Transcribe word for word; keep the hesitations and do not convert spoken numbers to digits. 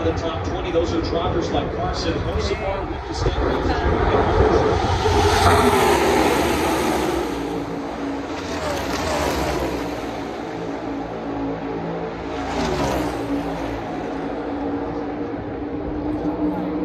the top twenty. Those are droppers like Carson Hocevar, Rick Costanzo. Thank you.